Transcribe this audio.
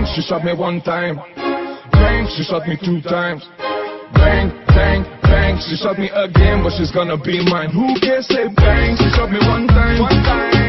she shot me one time. Bang, she shot me 2 times. Bang, bang, bang, she shot me again, but she's gonna be mine. Who can say bang? She shot me one time.